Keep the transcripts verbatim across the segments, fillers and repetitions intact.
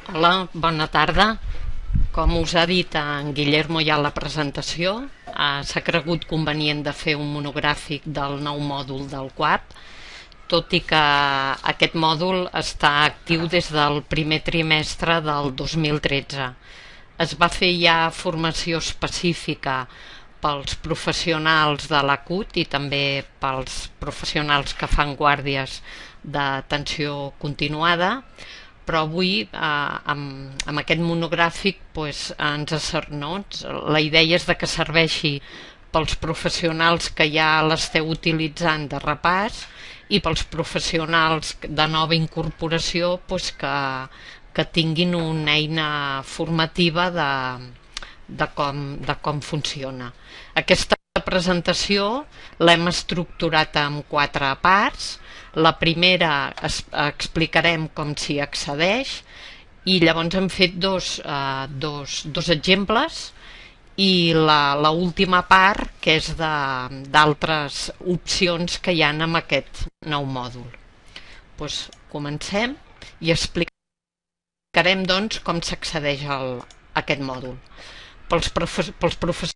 Hola, bona tarda. Com us ha dit en Guillermo ja a la presentació, eh, s'ha cregut convenient de fer un monogràfic del nou mòdul del quart, tot i que aquest mòdul està actiu des del primer trimestre del dos mil tretze. Es va fer ja formació específica pels professionals de la C U T i també pels professionals que fan guàrdies d'atenció continuada, però avui eh, amb, amb aquest monogràfic pues, ens, no? La idea és de que serveixi pels professionals que ja l'esteu utilitzant de repàs i pels professionals de nova incorporació pues, que, que tinguin una eina formativa de, de, com, de com funciona. Aquesta presentació l'hem estructurat en quatre parts. La primera es, explicarem com s'hi accedeix i llavors hem fet dos, eh, dos, dos exemples i la, la última part que és d'altres opcions que hi ha en aquest nou mòdul. Pues comencem i explicarem doncs, com s'accedeix a aquest mòdul. Pels, profe pels professionals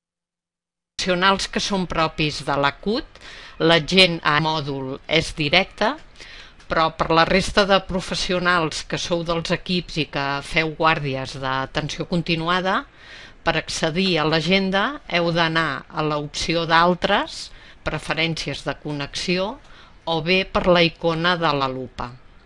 que són propis de la C U T, la gent a mòdul és directa, però per la resta de professionals que sou dels equips i que feu guàrdies d'atenció continuada, per accedir a l'agenda heu d'anar a l'opció d'altres, preferències de connexió, o bé per la icona de la lupa.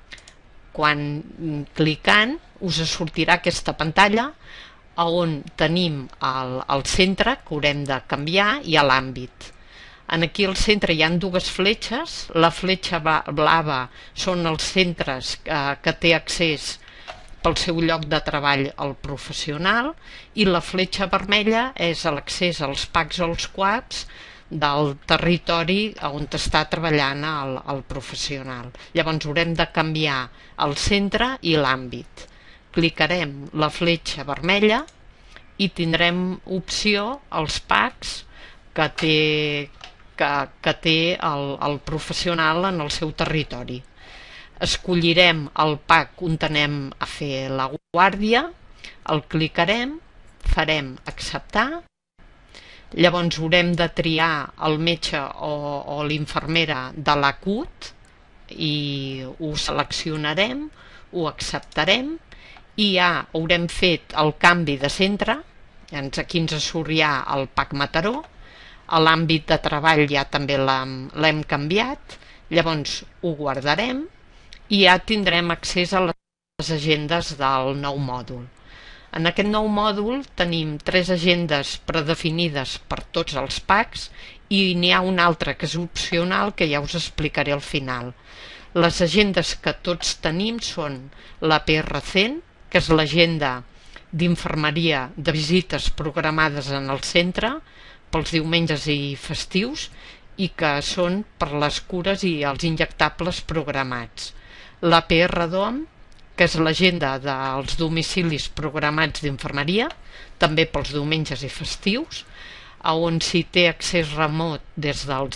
Quan clicant us sortirà aquesta pantalla on tenim el, el centre que haurem de canviar i l'àmbit. Aquí al centre hi ha dues fletxes. La fletxa blava són els centres eh, que té accés pel seu lloc de treball al professional i la fletxa vermella és l'accés als P A Cs o als Q A Ps del territori on està treballant el, el professional. Llavors haurem de canviar el centre i l'àmbit. Clicarem la fletxa vermella i tindrem opció als P A Cs que té que, que té el, el professional en el seu territori. Escollirem el P A C on anem a fer la guàrdia, el clicarem, farem acceptar, llavors haurem de triar el metge o, o l'infermera de la C U T i ho seleccionarem, ho acceptarem i ja haurem fet el canvi de centre. Aquí ens surt ja el P A C Mataró. A l'àmbit de treball ja també l'hem canviat, llavors ho guardarem i ja tindrem accés a les agendes del nou mòdul. En aquest nou mòdul tenim tres agendes predefinides per tots els P A Cs i n'hi ha una altra que és opcional que ja us explicaré al final. Les agendes que tots tenim són la P R C E N, que és l'agenda d'infermeria de visites programades en el centre pels diumenges i festius i que són per les cures i els injectables programats. La P R D O M, que és l'agenda dels domicilis programats d'infermeria, també pels diumenges i festius, on s'hi té accés remot des dels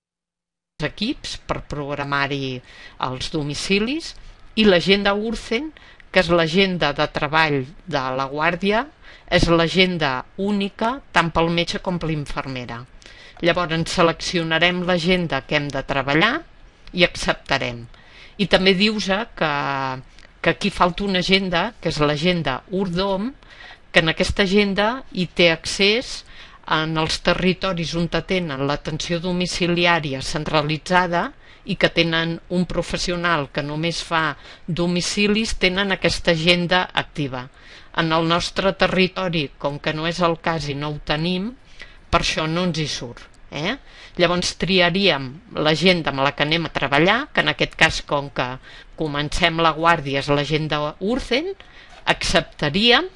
equips per programar-hi els domicilis, i l'agenda U R C E N, que és l'agenda de treball de la guàrdia, és l'agenda única tant pel metge com per l'infermera. Llavors ens seleccionarem l'agenda que hem de treballar i acceptarem. I també dius que, que aquí falta una agenda, que és l'agenda U R D O M, que en aquesta agenda hi té accés en els territoris on tenen l'atenció domiciliària centralitzada i que tenen un professional que només fa domicilis, tenen aquesta agenda activa. En el nostre territori, com que no és el cas i no ho tenim, per això no ens hi surt. Eh? Llavors triaríem l'agenda amb la que anem a treballar, que en aquest cas, com que comencem la guàrdia, és l'agenda U R C E N, acceptaríem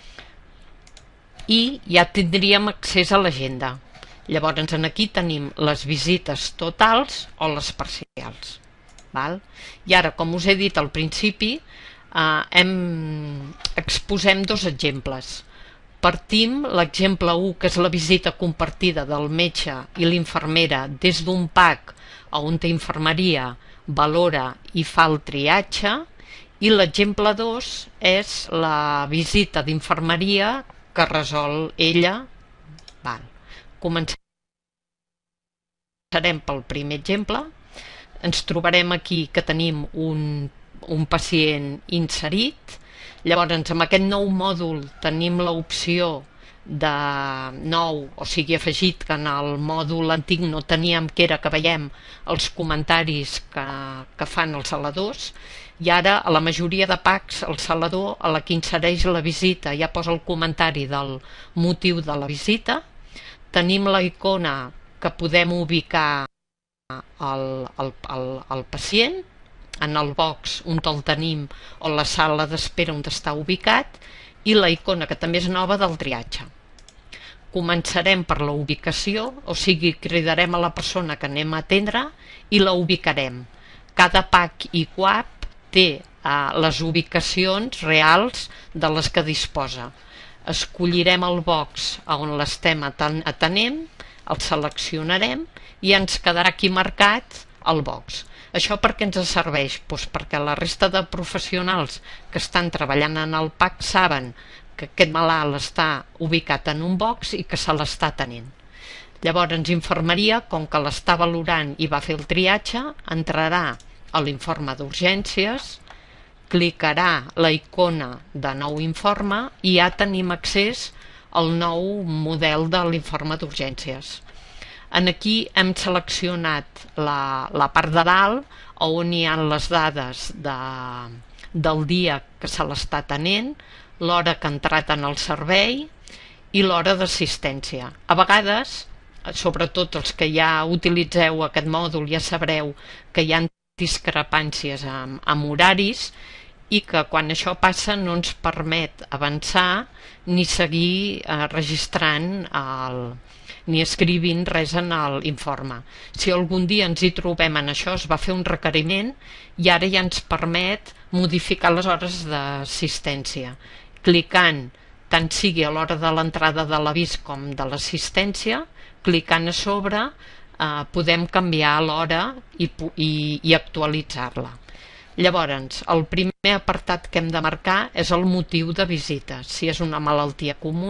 i ja tindríem accés a l'agenda. Llavors aquí tenim les visites totals o les parcials. Val? I ara, com us he dit al principi, eh, hem, exposem dos exemples. Partim l'exemple u, que és la visita compartida del metge i l'infermera des d'un P A C on té infermeria, valora i fa el triatge, I l'exemple dos és la visita d'infermeria que resol ella. Val. Començarem pel primer exemple. Ens trobarem aquí que tenim un, un pacient inserit. Llavors, amb aquest nou mòdul tenim l'opció de nou, o sigui afegit, que en el mòdul antic no teníem, que era que veiem els comentaris que, que fan els saladors, i ara a la majoria de packs el salador a la que insereix la visita ja posa el comentari del motiu de la visita. Tenim la icona que podem ubicar el, el, el, el pacient en el box on el tenim o la sala d'espera on està ubicat, i la icona que també és nova del triatge. Començarem per la ubicació, o sigui cridarem a la persona que anem a atendre i la ubicarem. Cada pack i C U A P té eh, les ubicacions reals de les que disposa. Escollirem el box on l'estem atenent, el seleccionarem i ens quedarà aquí marcat el box. Això per què ens serveix? Doncs perquè la resta de professionals que estan treballant en el pack saben que aquest malalt està ubicat en un box i que se l'està atenent. Llavors, infermeria, com que l'està valorant i va fer el triatge, entrarà a l'informe d'urgències, clicarà la icona de nou informe i ja tenim accés al nou model de l'informe d'urgències. En aquí hem seleccionat la, la part de dalt on hi ha les dades de, del dia que se l'està atenent, l'hora que ha entrat en el servei i l'hora d'assistència. A vegades, sobretot els que ja utilitzeu aquest mòdul, ja sabreu que hi ha discrepàncies amb, amb horaris i que quan això passa no ens permet avançar ni seguir eh, registrant el, ni escrivint res en l'informe. Si algun dia ens hi trobem en això, es va fer un requeriment i ara ja ens permet modificar les hores d'assistència. Clicant, tant sigui a l'hora de l'entrada de l'avís com de l'assistència, clicant a sobre eh, podem canviar l'hora i, i, i actualitzar-la. Llavors, el primer apartat que hem de marcar és el motiu de visita, si és una malaltia comuna,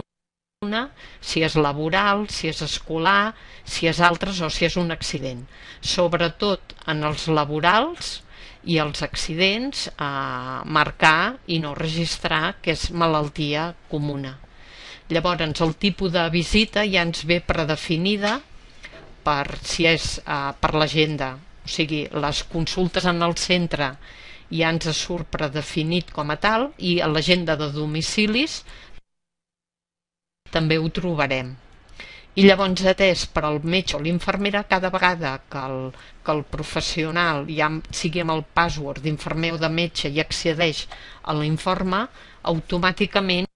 si és laboral, si és escolar, si és altres o si és un accident. Sobretot en els laborals i els accidents, eh, marcar i no registrar que és malaltia comuna. Llavors, el tipus de visita ja ens ve predefinida per si és eh, per l'agenda, o sigui, les consultes en el centre ja ens surt predefinit com a tal, i a l'agenda de domicilis també ho trobarem. I llavors, atès per al metge o l'infermera, cada vegada que el, que el professional, ja sigui amb el password d'infermer o de metge, i accedeix a l'informe, automàticament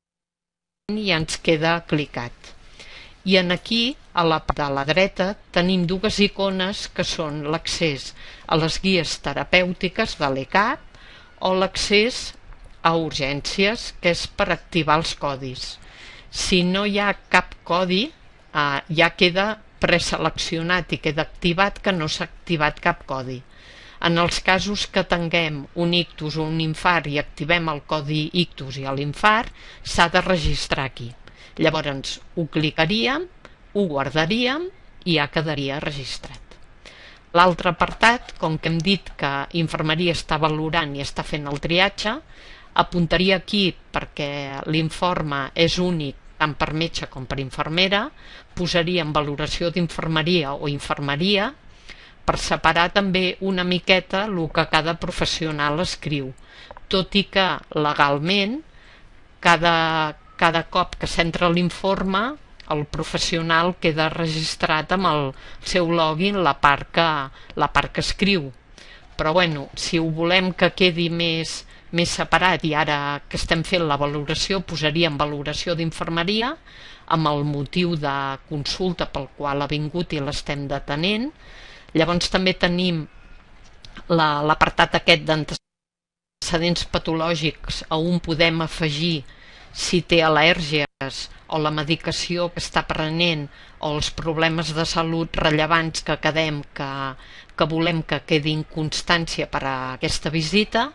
ja ens queda clicat. I en aquí, a la part de la dreta, tenim dues icones que són l'accés a les guies terapèutiques de l'E C A P o l'accés a urgències, que és per activar els codis. Si no hi ha cap codi, eh, ja queda preseleccionat i queda activat que no s'ha activat cap codi. En els casos que tinguem un ictus o un infart i activem el codi ictus i l'infart, s'ha de registrar aquí. Llavors ho clicaríem, ho guardaríem i ja quedaria registrat. L'altre apartat, com que hem dit que infermeria està valorant i està fent el triatge, apuntaria aquí perquè l'informe és únic tant per metge com per infermera, posaria en valoració d'infermeria o infermeria, per separar també una miqueta el que cada professional escriu, tot i que legalment cada, cada cop que s'entra l'informe el professional queda registrat amb el seu login la part que, la part que escriu. Però bueno, si ho volem que quedi més, més separat, i ara que estem fent la valoració posaríem valoració d'infermeria amb el motiu de consulta pel qual ha vingut i l'estem detenent. Llavors també tenim l'apartat aquest d'antecedents patològics on podem afegir si té al·lèrgies o la medicació que està prenent o els problemes de salut rellevants que quedem que, que volem que quedin constància per a aquesta visita.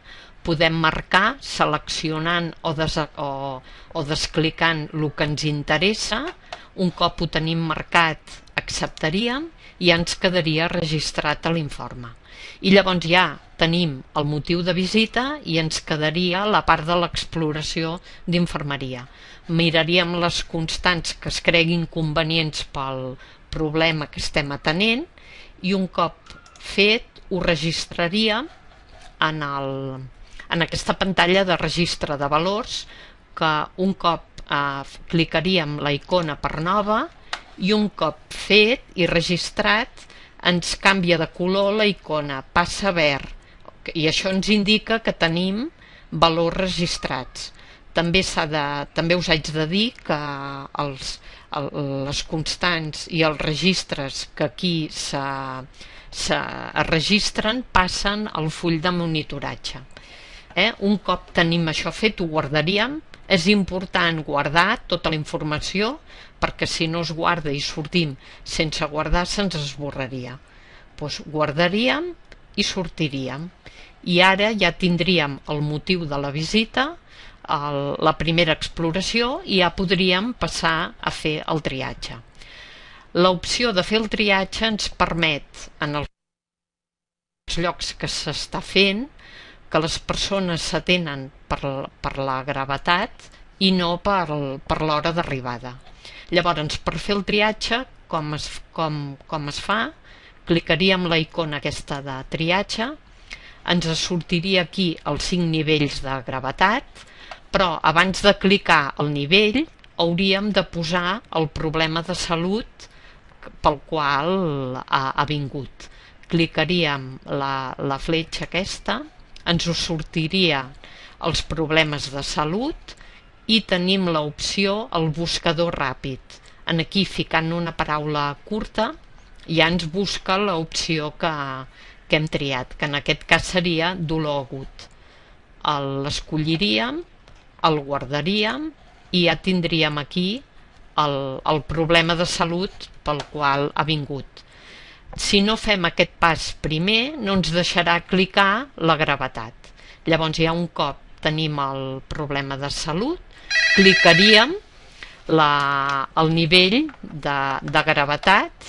podem marcar seleccionant o, des o, o desclicant el que ens interessa. Un cop ho tenim marcat, acceptaríem i ja ens quedaria registrat a l'informe. I llavors ja tenim el motiu de visita i ens quedaria la part de l'exploració d'infermeria. Miraríem les constants que es creguin convenients pel problema que estem atenent i un cop fet ho registraríem en, el, en aquesta pantalla de registre de valors, que un cop eh, clicaríem la icona per nova i un cop fet i registrat ens canvia de color la icona, passa a verd, i això ens indica que tenim valors registrats. També, de, també us haig de dir que els, el, les constants i els registres que aquí se, se registren passen al full de monitoratge. Eh? Un cop tenim això fet ho guardaríem. És important guardar tota la informació perquè si no es guarda i sortim sense guardar se'ns esborraria. Doncs guardaríem i sortiríem. I ara ja tindríem el motiu de la visita, el, la primera exploració, i ja podríem passar a fer el triatge. L'opció de fer el triatge ens permet, en els llocs que s'està fent, que les persones s'atenen per, per la gravetat i no per, per l'hora d'arribada. Llavors, per fer el triatge, com es, com, com es fa, clicaríem la icona aquesta de triatge, ens sortiria aquí els cinc nivells de gravetat, però abans de clicar el nivell hauríem de posar el problema de salut pel qual ha, ha vingut. Clicaríem la, la fletxa aquesta, ens sortiria els problemes de salut i tenim l'opció el buscador ràpid. En aquí, ficant una paraula curta, ja ens busca l'opció que, que hem triat, que en aquest cas seria dolor agut. L'escolliríem, el guardaríem i ja tindríem aquí el, el problema de salut pel qual ha vingut. Si no fem aquest pas primer, no ens deixarà clicar la gravetat. Llavors, ja un cop tenim el problema de salut, clicaríem la, el nivell de, de gravetat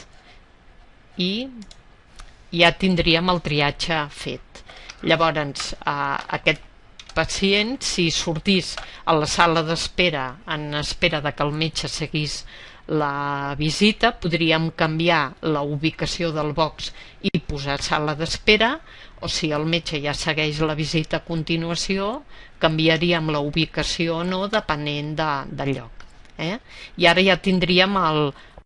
i ja tindríem el triatge fet. Llavors, eh, aquest pacient, si sortís a la sala d'espera en espera de que el metge seguís la visita, podríem canviar la ubicació del box i posar sala d'espera, o si el metge ja segueix la visita a continuació, canviaríem la ubicació o no, depenent de, del lloc. Eh? I ara ja tindríem el,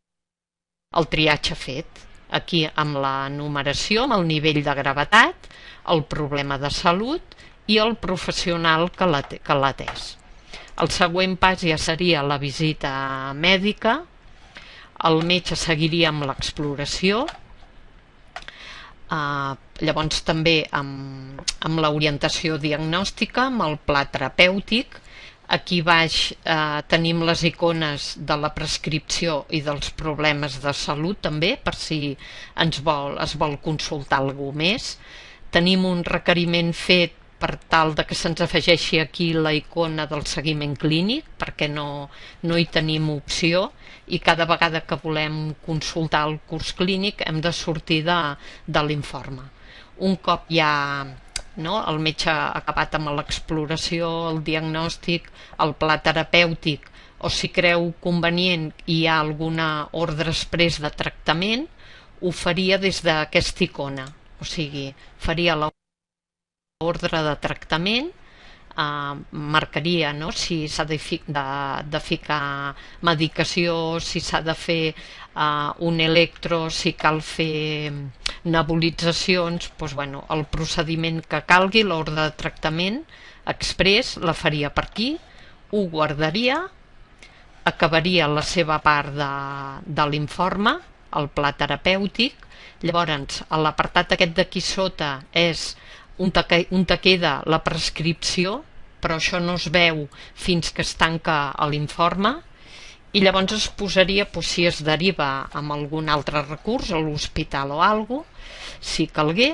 el triatge fet, aquí amb la numeració, amb el nivell de gravetat, el problema de salut i el professional que l'ha atès. El següent pas ja seria la visita mèdica, el metge seguiria amb l'exploració, eh, llavors també amb, amb l'orientació diagnòstica, amb el pla terapèutic. Aquí baix eh, tenim les icones de la prescripció i dels problemes de salut també, per si ens vol, es vol consultar alguna cosa més. Tenim un requeriment fet per tal de que se'ns afegeixi aquí la icona del seguiment clínic, perquè no, no hi tenim opció, i cada vegada que volem consultar el curs clínic hem de sortir de, de l'informe. Un cop ja no, el metge ha acabat amb l'exploració, el diagnòstic, el pla terapèutic, o si creu convenient i hi ha alguna ordre exprés de tractament, ho faria des d'aquesta icona, o sigui, faria la ordre de tractament, eh, marcaria no? si s'ha de, de, de ficar medicació, si s'ha de fer eh, un electro, si cal fer nebulitzacions, doncs, bueno, el procediment que calgui, l'ordre de tractament exprés, la faria per aquí, ho guardaria, acabaria la seva part de, de l'informe, el pla terapèutic. Llavors, a l'apartat aquest d'aquí sota és on te, on te queda la prescripció, però això no es veu fins que es tanca l'informe, i llavors es posaria, doncs, si es deriva amb algun altre recurs, a l'hospital o alguna cosa, si calgués,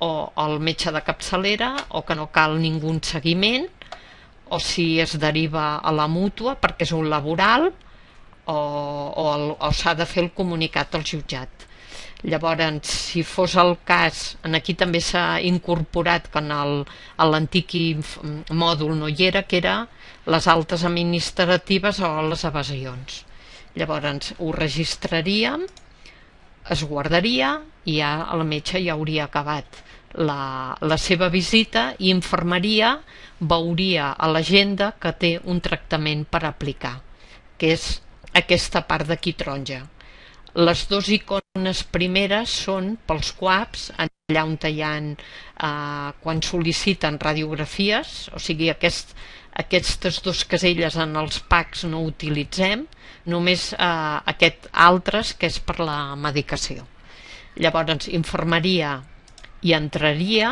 o el metge de capçalera, o que no cal ningú seguiment, o si es deriva a la mútua perquè és un laboral, o, o, el, o s'ha de fer el comunicat al jutjat. Llavors, si fos el cas, en aquí també s'ha incorporat que en l'antic mòdul no hi era, que era les altes administratives o les evasions. Llavors ho registraríem, es guardaria i ja el metge ja hauria acabat la, la seva visita i infermeria veuria a l'agenda que té un tractament per aplicar, que és aquesta part d'aquí taronja. Les dues icones primeres són pels C U A Ps, allà on hi ha eh, quan sol·liciten radiografies, o sigui aquest, aquestes dues caselles en els packs no utilitzem, només eh, aquest altres que és per la medicació. Llavors infermeria i entraria,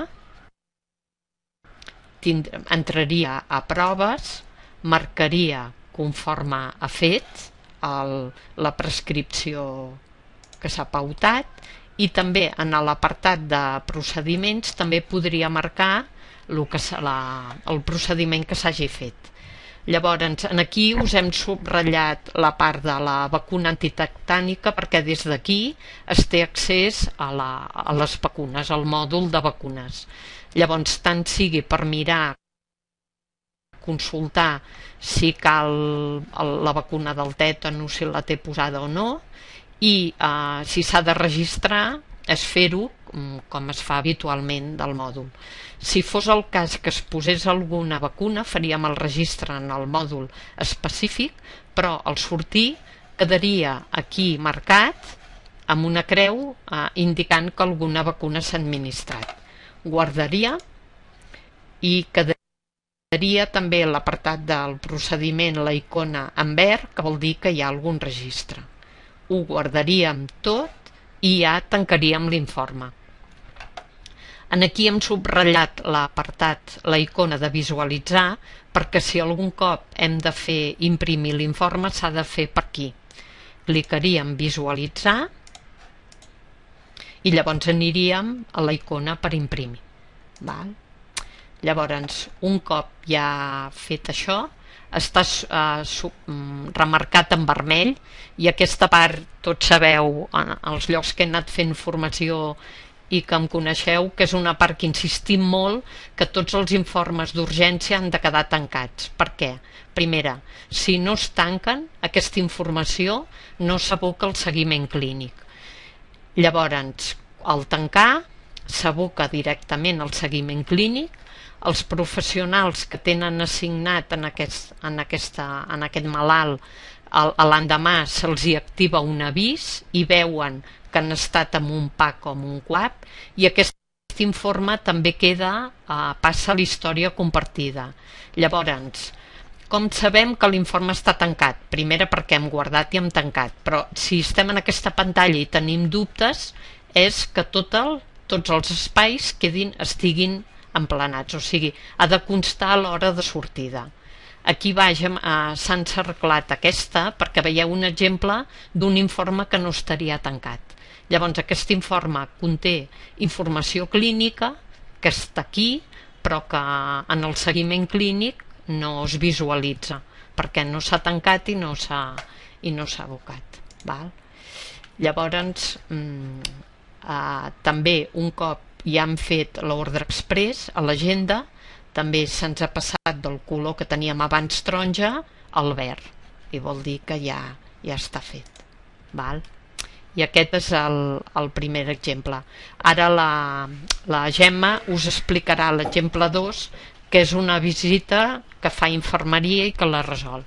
tindre, entraria a proves, marcaria conforme ha fet el, la prescripció que s'ha pautat i també en l'apartat de procediments també podria marcar el, que la, el procediment que s'hagi fet. Llavors, aquí us hem subratllat la part de la vacuna antitectànica perquè des d'aquí es té accés a, la, a les vacunes, al mòdul de vacunes. Llavors, tant sigui per mirar, consultar si cal la vacuna del tètanus, si la té posada o no, i eh, si s'ha de registrar és fer-ho com es fa habitualment del mòdul. Si fos el cas que es posés alguna vacuna, faríem el registre en el mòdul específic, però al sortir quedaria aquí marcat amb una creu eh, indicant que alguna vacuna s'ha administrat. Guardaria i quedaria també l'apartat del procediment, la icona en verd, que vol dir que hi ha algun registre. Ho guardaríem tot i ja tancaríem l'informe. En aquí hem subratllat l'apartat, la icona de visualitzar, perquè si algun cop hem de fer imprimir l'informe s'ha de fer per aquí. Clicaríem visualitzar i llavors aniríem a la icona per imprimir. Val? Llavors, un cop ja fet això, està eh, sub, remarcat en vermell i aquesta part, tots sabeu, els llocs que he anat fent formació i que em coneixeu, que és una part que insistim molt, que tots els informes d'urgència han de quedar tancats. Per què? Primera, si no es tanquen, aquesta informació no s'aboca al seguiment clínic. Llavors, al tancar, s'aboca directament al seguiment clínic. Els professionals que tenen assignat en aquest, en aquesta, en aquest malalt, l'endemà se'ls hi activa un avís i veuen que han estat amb un P A C o amb un C U A P i aquest informe també queda, eh, passa a la història compartida. Llavors, com sabem que l'informe està tancat? Primera perquè hem guardat i hem tancat, però si estem en aquesta pantalla i tenim dubtes és que tot el, tots els espais quedin, estiguin emplenats, o sigui, ha de constar a l'hora de sortida. Aquí baix eh, s'ha encerclat aquesta perquè veieu un exemple d'un informe que no estaria tancat. Llavors aquest informe conté informació clínica que està aquí però que en el seguiment clínic no es visualitza perquè no s'ha tancat i no s'ha i no s'ha abocat. Val? Llavors mm, eh, també un cop ja hem fet l'ordre express a l'agenda, també se'ns ha passat del color que teníem abans taronja al verd i vol dir que ja, ja està fet. Val? I aquest és el, el primer exemple. Ara la, la Gemma us explicarà l'exemple dos, que és una visita que fa infermeria i que la resol.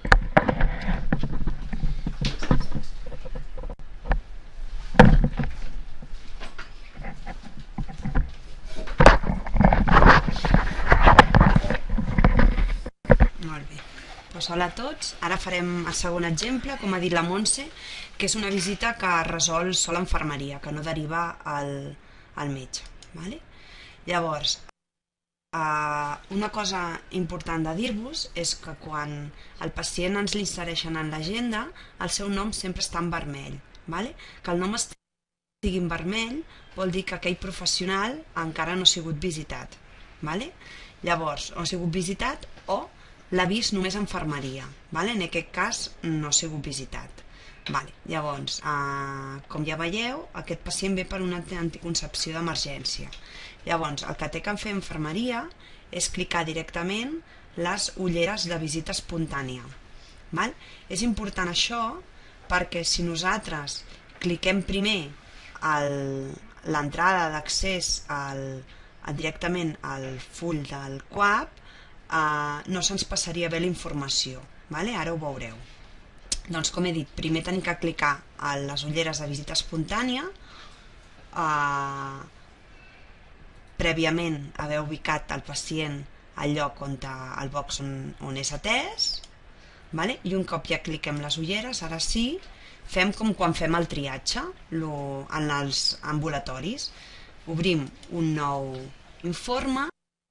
Molt bé. Doncs hola a tots. Ara farem el segon exemple, com ha dit la Montse, que és una visita que resol sola infermeria, que no deriva al, al metge. Vale? Llavors, eh, una cosa important de dir-vos és que quan el pacient ens l'insereixen en l'agenda, el seu nom sempre està en vermell. Vale? Que el nom estigui sigui en vermell vol dir que aquell professional encara no ha sigut visitat. Vale? Llavors, o ha sigut visitat o l'ha vist només infermeria. Vale? En aquest cas no ha sigut visitat. Vale. Llavors, eh, com ja veieu, aquest pacient ve per una anticoncepció d'emergència. Llavors, el que té que fer infermeria és clicar directament les ulleres de visita espontània. Val? És important això perquè si nosaltres cliquem primer l'entrada d'accés directament al full del C U A P, eh, no se'ns passaria bé la informació. Vale? Ara ho veureu. Doncs, com he dit, primer tenim que clicar a les ulleres de visita espontània, eh, prèviament haver ubicat el pacient al lloc on el box on, on és atès, vale? I un cop ja cliquem les ulleres, ara sí, fem com quan fem el triatge lo, en els ambulatoris. Obrim un nou informe,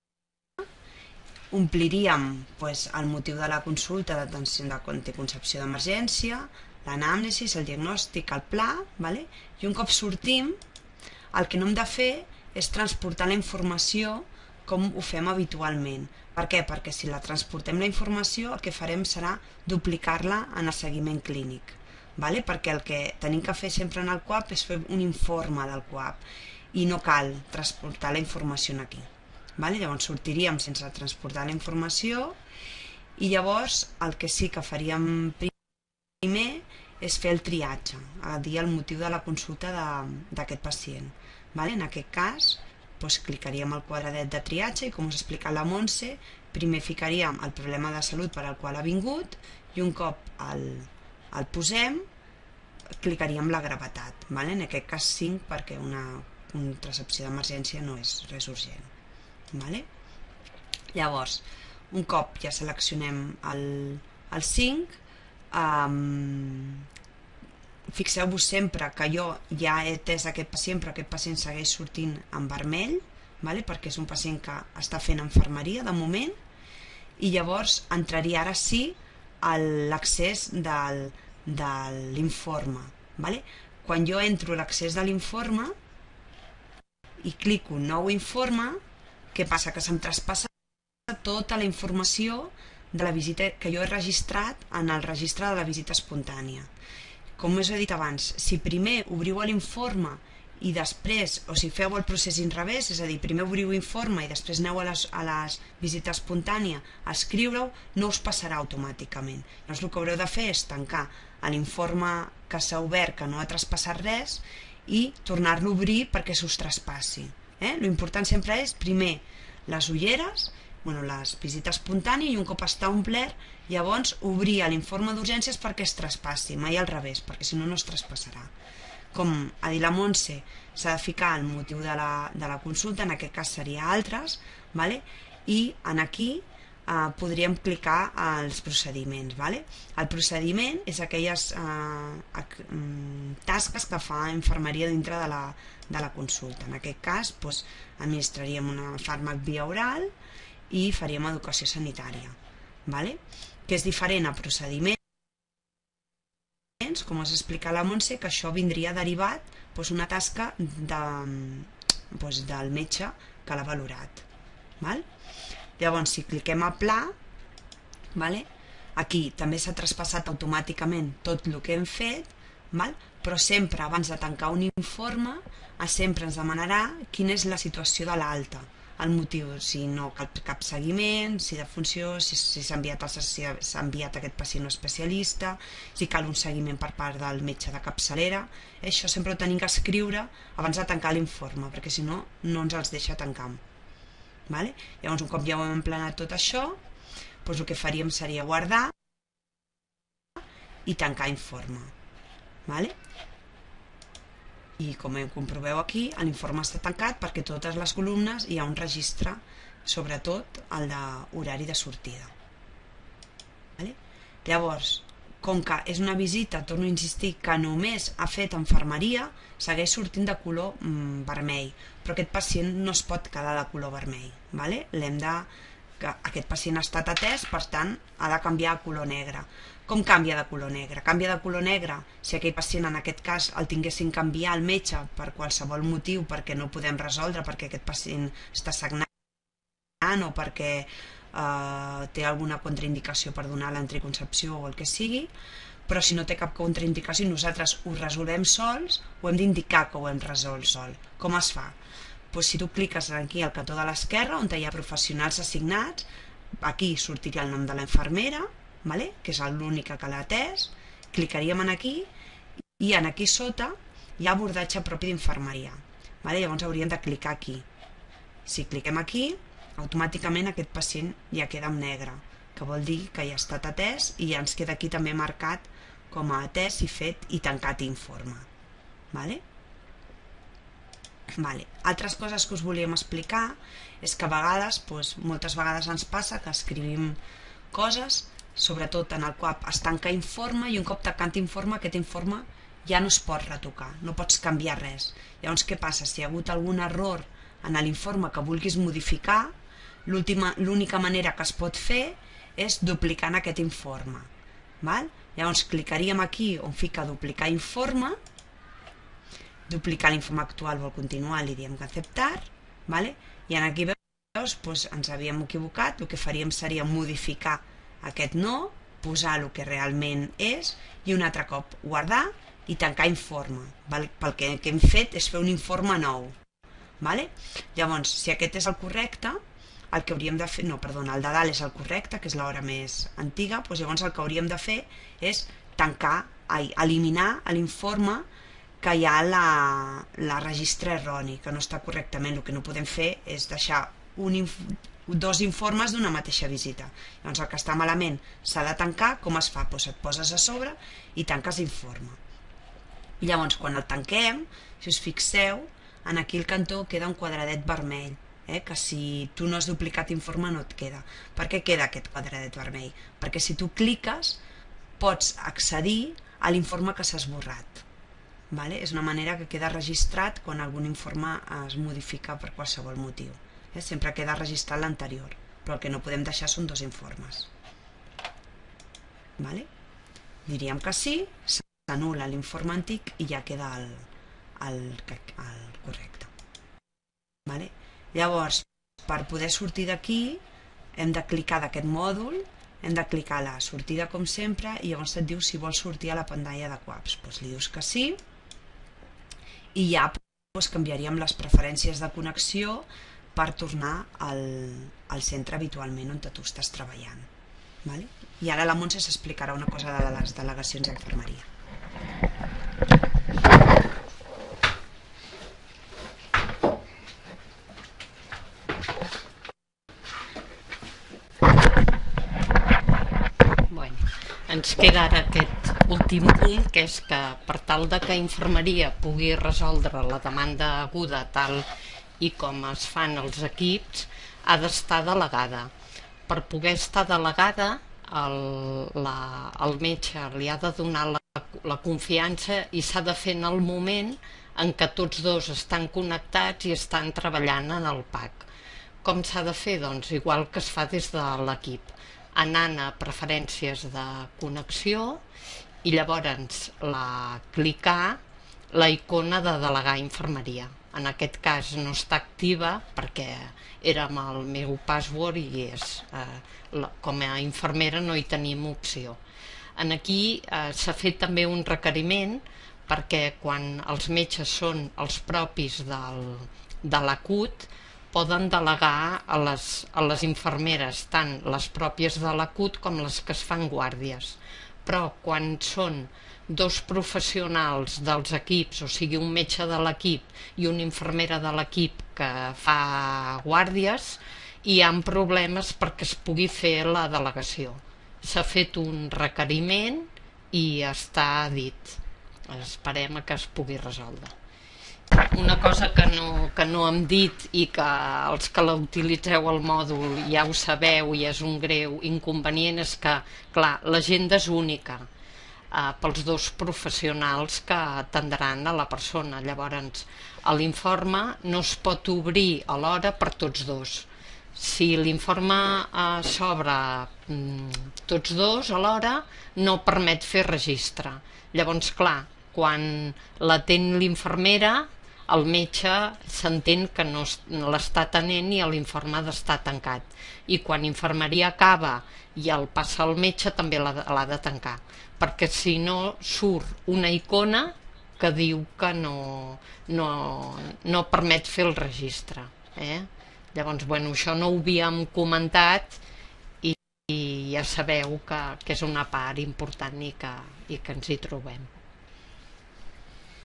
ompliríem pues, el motiu de la consulta d'atenció d'anticoncepció d'emergència, l'anàmnesi, el diagnòstic, el pla, vale? I un cop sortim, el que no hem de fer és transportar la informació com ho fem habitualment. Per què? Perquè si la transportem la informació el que farem serà duplicar-la en el seguiment clínic. Vale? Perquè el que tenim que fer sempre en el C U A P és fer un informe del C U A P i no cal transportar la informació aquí. Vale? Llavors sortiríem sense transportar la informació i llavors el que sí que faríem primer és fer el triatge, a dir el motiu de la consulta d'aquest pacient. Vale? En aquest cas doncs, clicaríem el quadradet de triatge i com us ha explicat la Montse, primer ficaríem el problema de salut per al qual ha vingut i un cop el, el posem clicaríem la gravetat. Vale? En aquest cas cinc perquè una contracepció d'emergència no és res urgent. Vale? Llavors, un cop ja seleccionem el, el cinc, um, fixeu-vos sempre que jo ja he atès aquest pacient, però aquest pacient segueix sortint en vermell, vale? Perquè és un pacient que està fent infermeria de moment, i llavors entraria ara sí l'accés de l'informe. Vale? Quan jo entro a l'accés de l'informe i clico nou informe, què passa? Que se'm traspassa tota la informació de la visita que jo he registrat en el registre de la visita espontània. Com us he dit abans, si primer obriu l'informe i després, o si feu el procés inrevés, és a dir, primer obriu informe i després aneu a les, a les visites espontània a escriure-ho, no us passarà automàticament. Llavors el que haureu de fer és tancar l'informe que s'ha obert, que no ha traspassat res, i tornar-lo a obrir perquè s'us traspassi. Eh? L'important sempre és, primer, les ulleres, bueno, les visites espontànies, i un cop està omplert, llavors obrir l'informe d'urgències perquè es traspassi, mai al revés, perquè si no, no es traspassarà. Com ha dit la Montse, s'ha de ficar el motiu de la, de la consulta, en aquest cas seria altres, vale? I en aquí eh, podríem clicar als procediments. Vale? El procediment és aquelles eh, tasques que fa infermeria dintre de la, de la consulta. En aquest cas, doncs, administraríem un fàrmac via oral i faríem educació sanitària. Vale? Que és diferent a procediments, com us explica la Montse, que això vindria derivat doncs, una tasca de, doncs, del metge que l'ha valorat. Val? Llavors, si cliquem a pla, vale? Aquí també s'ha traspassat automàticament tot el que hem fet, val? Però sempre abans de tancar un informe sempre ens demanarà quina és la situació de l'alta, el motiu, si no cal cap seguiment, si de funció, si s'ha enviat, si enviat aquest pacient no especialista, si cal un seguiment per part del metge de capçalera. Això sempre ho tenim que escriure abans de tancar l'informe, perquè si no, no ens els deixa tancar. Vale? Llavors, un cop ja ho hem emplenat tot això, doncs el que faríem seria guardar i tancar informe. Vale? I com comproveu aquí, l'informe està tancat perquè totes les columnes hi ha un registre, sobretot el d'horari de sortida. Vale? Llavors, com que és una visita, torno a insistir, que només ha fet infermeria, segueix sortint de color mm, vermell, però aquest pacient no es pot quedar de color vermell. Vale? L'hem de que aquest pacient ha estat atès, per tant ha de canviar a color negre. Com canvia de color negre? Canvia de color negre si aquell pacient en aquest cas el tinguessin que enviar al metge per qualsevol motiu perquè no ho podem resoldre, perquè aquest pacient està sagnant o perquè eh, té alguna contraindicació per donar l'anticoncepció o el que sigui, però si no té cap contraindicació nosaltres ho resolvem sols, ho hem d'indicar que ho hem resolt sol. Com es fa? Pues si tu cliques aquí al cantó de l'esquerra on hi ha professionals assignats, aquí sortiria el nom de la infermera, vale? Que és l'única que l'ha atès, clicaríem en aquí i en aquí sota hi ha abordatge propi d'infermeria. Vale? Llavors hauríem de clicar aquí. Si cliquem aquí, automàticament aquest pacient ja queda en negre, que vol dir que ja ha estat atès i ja ens queda aquí també marcat com a atès i fet i tancat informe. Vale? Vale. Altres coses que us volíem explicar és que a vegades, doncs, moltes vegades ens passa que escrivim coses, sobretot en el qual es tanca informe i un cop tancant informe, aquest informe ja no es pot retocar, no pots canviar res. Llavors què passa? Si hi ha hagut algun error en l'informe que vulguis modificar, l'única manera que es pot fer és duplicant aquest informe. Val? Llavors clicaríem aquí on fica duplicar informe, duplicar l'informe actual vol continuar, li diem que acceptar, vale? I en aquí veus, doncs, ens havíem equivocat, el que faríem seria modificar aquest no, posar el que realment és i un altre cop guardar i tancar informe. Val? Pel que, que hem fet és fer un informe nou. Vale? Llavors, si aquest és el correcte, el que hauríem de fer, no, perdona, el de dalt és el correcte, que és l'hora més antiga, doncs llavors el que hauríem de fer és tancar, ai, eliminar l'informe que hi ha la, la registre erroni, que no està correctament. El que no podem fer és deixar un, dos informes d'una mateixa visita. Llavors el que està malament s'ha de tancar. Com es fa? Doncs et poses a sobre i tanques informe. I llavors quan el tanquem, si us fixeu, en aquí al cantó queda un quadradet vermell, eh? Que si tu no has duplicat informe no et queda. Per què queda aquest quadradet vermell? Perquè si tu cliques pots accedir a l'informe que s'ha esborrat. Vale? És una manera que queda registrat quan algun informe es modifica per qualsevol motiu. Eh? Sempre queda registrat l'anterior, però el que no podem deixar són dos informes. Vale? Diríem que sí, s'anul·la l'informe antic i ja queda el, el, el correcte. Vale? Llavors, per poder sortir d'aquí hem de clicar d'aquest mòdul, hem de clicar a la sortida com sempre i llavors et diu si vols sortir a la pantalla de Quaps. Doncs li dius que sí i ja doncs, canviaríem les preferències de connexió per tornar al, al centre habitualment on tu estàs treballant. Vale? I ara la Montse s'explicarà una cosa de les delegacions d'infermeria. Ens queda ara aquest últim punt, que és que per tal de que infermeria pugui resoldre la demanda aguda tal i com es fan els equips, ha d'estar delegada. Per poder estar delegada, el, la, el metge li ha de donar la, la confiança i s'ha de fer en el moment en què tots dos estan connectats i estan treballant en el P A C. Com s'ha de fer? Doncs igual que es fa des de l'equip, anant a preferències de connexió i llavors la, clicar la icona de delegar infermeria. En aquest cas no està activa perquè era amb el meu password i és, eh, la, com a infermera no hi tenim opció. En aquí eh, s'ha fet també un requeriment perquè quan els metges són els propis del, de l'Acut poden delegar a les, a les infermeres, tant les pròpies de l'Acut com les que es fan guàrdies. Però quan són dos professionals dels equips, o sigui un metge de l'equip i una infermera de l'equip que fa guàrdies, hi ha problemes perquè es pugui fer la delegació. S'ha fet un requeriment i està dit. Esperem que es pugui resoldre. Una cosa que no, que no hem dit i que els que l'utilitzeu al mòdul ja ho sabeu i és un greu inconvenient és que, clar, l'agenda és única eh, pels dos professionals que atendran a la persona. Llavors, l'informe no es pot obrir alhora per tots dos. Si l'informe eh, s'obre mm, tots dos alhora, no permet fer registre. Llavors, clar, quan l'atén l'infermera, el metge s'entén que no l'està atenent i l'informe ha d'estar tancat. I quan infermeria acaba i el passa al metge, també l'ha de tancar, perquè si no surt una icona que diu que no, no, no permet fer el registre. Eh? Llavors, bueno, això no ho havíem comentat i, i ja sabeu que, que és una part important i que, i que ens hi trobem.